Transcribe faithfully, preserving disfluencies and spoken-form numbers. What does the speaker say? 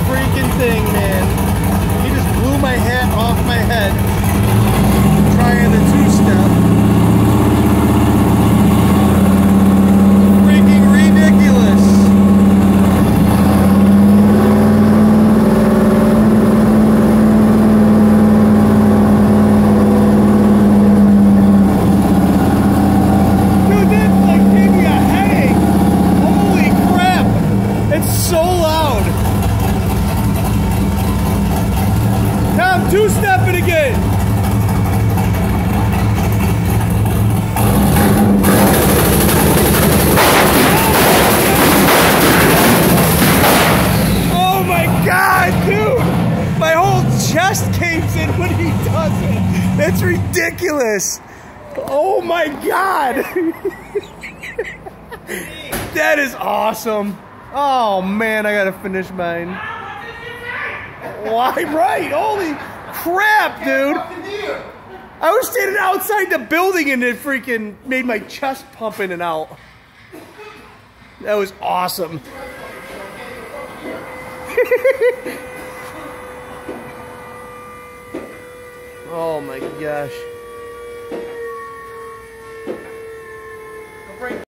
freaking thing, man. He just blew my hat off my head. Trying the two-step. Freaking ridiculous. Dude, that like gave me a headache. Holy crap. It's so loud. Now I'm two-stepping again. Oh my God, dude! My whole chest caves in when he does it. That's ridiculous. Oh my God. That is awesome. Oh man, I gotta finish mine. Why, right? Holy crap, dude. I was standing outside the building and it freaking made my chest pump in and out. That was awesome. Oh my gosh.